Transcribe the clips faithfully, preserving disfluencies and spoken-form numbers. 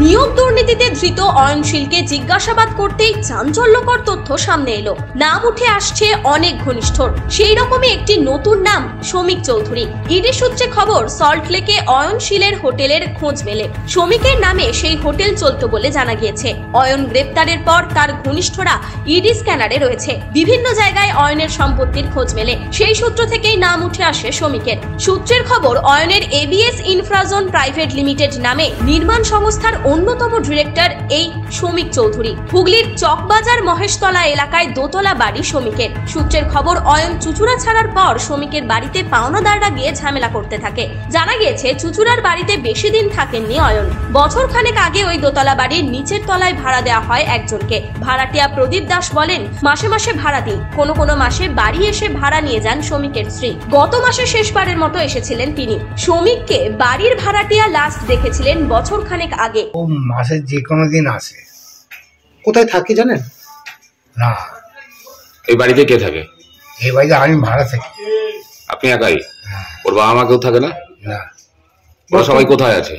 নিয়োগ দুর্নীতিতে ধৃত অয়নশীলকে জিজ্ঞাসাবাদ করতেই চাঞ্চল্যকর তথ্য সামনে এলো। নাম উঠে আসছে অনেক ঘনিষ্ঠর, সেই রকমই একটি নতুন নাম শমিক চৌধুরী। ইডি সূত্রে খবর, সল্টলেকে অয়নশীলের হোটেলের খোঁজ মেলে। শমিকের নামে সেই হোটেল চলত বলে জানা গিয়েছে। অয়ন গ্রেপ্তারের পর তার ঘনিষ্ঠরা ইডি স্ক্যানারে রয়েছে। বিভিন্ন জায়গায় অয়নের সম্পত্তির খোঁজ মেলে, সেই সূত্র থেকেই নাম উঠে আসে শমিকের। সূত্রের খবর, অয়নের এবিএস ইনফ্রাজোন প্রাইভেট লিমিটেড নামে নির্মাণ সংস্থার অন্যতম ডিরেক্টর এই শমিক চৌধুরী। হুগলির চকবাজার মহেশতলা এলাকায় দোতলা বাড়ি শমিকের। সূত্রের খবর, অয়ন চুচুড়া ছাড়ার পর শমিকের বাড়িতে পাওনাদাররা গিয়ে ঝামেলা করতে থাকে। জানা গিয়েছে, চুচুড়ার বাড়িতে বেশি দিন থাকেননি অয়ন। বছর খানেক আগে ওই দোতলা বাড়ির নিচের তলায় ভাড়া দেওয়া হয় একজনকে। ভাড়াটিয়া প্রদীপ দাস বলেন, মাসে মাসে ভাড়া দিই, কোনো কোনো মাসে বাড়ি এসে ভাড়া নিয়ে যান শমিকের স্ত্রী। গত মাসে শেষবারের মতো এসেছিলেন তিনি। শমিককে বাড়ির ভাড়াটিয়া লাস্ট দেখেছিলেন বছর খানেক আগে। ও মাসে যে কোনো দিন আসে। কোথায় থাকে জানেন? না। এই বাড়িতে কে থাকে? এই বাড়িতে আমি ভাড়া থাকি। আপনি একাই? হ্যাঁ। ওর বাবা মা কেউ থাকে না? না। ওরা সবাই কোথায় আছে?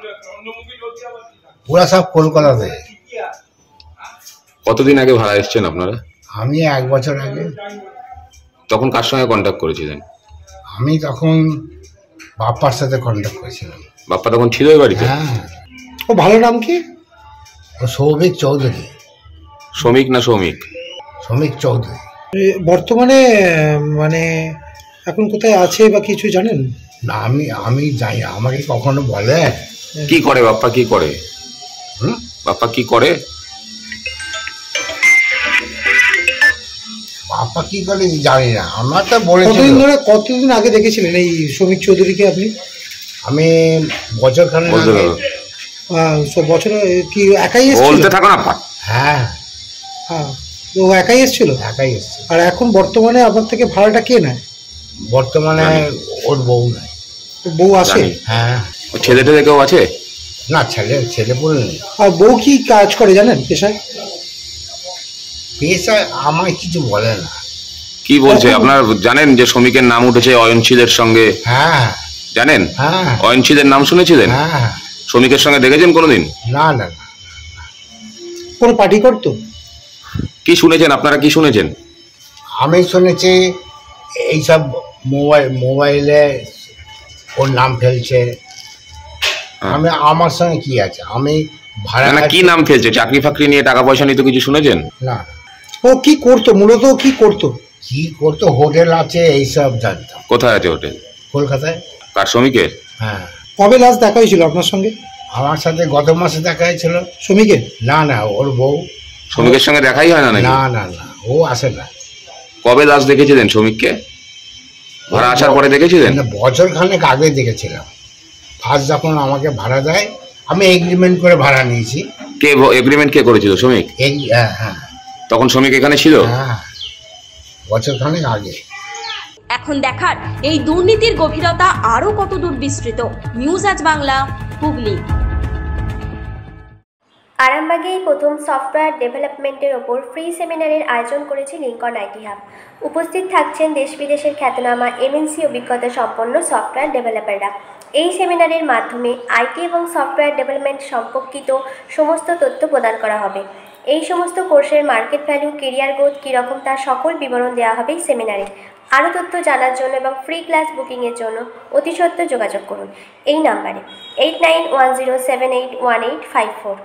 ওরা সব কলকাতাতে। কতদিন আগে ভাড়া এসেছেন আপনারা? আমি এক বছর আগে। তখন কার সঙ্গে কন্ট্যাক্ট করেছিলেন? আমি তখন বাপ্পার সাথে কন্ট্যাক্ট করেছিলাম। বাপ্পা তখন ছিল এই বাড়িতে? হ্যাঁ। ও ভালো নাম কি? ও সৌভিক চৌধুরী। শ্রমিক না শ্রমিক? শ্রমিক চৌধুরী। বর্তমানে মানে এখন কোথায় আছে বা কিছু জানেন? না, আমি আমি জানি, আমাকে কখনো বলে। কি করে বাপ্পা, কি করে? হুম? বাপ্পা কি করে? বাপ্পা কি করে জানি না, আমার তো বলেছিল। কতদিন ধরে কতদিন আগে দেখেছিলেন এই শ্রমিক চৌধুরীকে আপনি? আমি বছর খানেক আগে। আহ, সব বছরে কি একাই এসেছিল? বলতে থাকো না। হ্যাঁ হ্যাঁ, ও একাই এসেছিল? একাই এসছে। আর এখন বর্তমানে আপনার থেকে ভাড়াটা কে নেয়? বর্তমানে ওর বউ নাই। বউ আসে? হ্যাঁ। ছেলে টেলে কেউ আছে? না, ছেলে ছেলে বলে নেই। আর বউ কি কাজ করে জানেন পেশায়? পেশায় আমায় কিছু বলে না। কি বলছে? আপনারা জানেন যে শ্রমিকের নাম উঠেছে অয়নশীলের সঙ্গে? হ্যাঁ। জানেন? হ্যাঁ। অয়নশীলের নাম শুনেছিলেন? হ্যাঁ। শ্রমিকের সঙ্গে দেখেছেন কোনোদিন? না না না। কোনো পার্টি করতো? কি শুনেছেন আপনারা, কি শুনেছেন? আমি শুনেছি এইসব মোবাইল মোবাইলে ওর নাম ফেলছে। আমি, আমার সঙ্গে কি আছে, আমি ভাড়া। না, কি নাম ফেলছে? চাকরি ফাকরি নিয়ে টাকা পয়সা নিয়ে তো কিছু শুনেছেন? না। ও কি করতো মূলত? কি করতো? কি করতো, হোটেল আছে এইসব জানতাম। কোথায় আছে হোটেল? কলকাতায়। কার, শ্রমিকের? হ্যাঁ। কবে লাস্ট দেখা হয়েছিল আপনার সঙ্গে? আমার সাথে গত মাসে দেখা হয়েছিল। শ্রমিকের? না না, ওর বউ। শ্রমিকের সঙ্গে দেখাই হয় না নাকি? না না না, ও আসে না। কবে লাস্ট দেখেছিলেন শ্রমিককে? ভাড়া আসার পরে দেখেছিলেন? বছর খানেক আগে দেখেছিলাম। ফার্স্ট যখন আমাকে ভাড়া দেয়, আমি এগ্রিমেন্ট করে ভাড়া নিয়েছি। কে এগ্রিমেন্ট কে করেছিল? শ্রমিক? হ্যাঁ হ্যাঁ। তখন শ্রমিক এখানে ছিল? হ্যাঁ, বছর খানেক আগে। এখন দেখার এই দুর্নীতির গভীরতা আরো কত দূর বিস্তৃত। নিউজ আজ বাংলা, হুগলি। আরামবাগে প্রথম সফটওয়্যার ডেভেলপমেন্টের ওপর ফ্রি সেমিনারের আয়োজন করেছে লিঙ্কন আইটি হাব। উপস্থিত থাকছেন দেশ বিদেশের খ্যাতনামা এমএনসি অভিজ্ঞতা সম্পন্ন সফটওয়্যার ডেভেলপাররা। এই সেমিনারের মাধ্যমে আইটি এবং সফটওয়্যার ডেভেলপমেন্ট সম্পর্কিত সমস্ত তথ্য প্রদান করা হবে। এই সমস্ত কোর্সের মার্কেট ভ্যালু, কেরিয়ার গ্রোথ কীরকম তার সকল বিবরণ দেওয়া হবে এই সেমিনারে। আরও তথ্য জানার জন্য এবং ফ্রি ক্লাস বুকিংয়ের জন্য অতি সত্বর যোগাযোগ করুন এই নাম্বারে eight nine one zero seven eight one eight five four.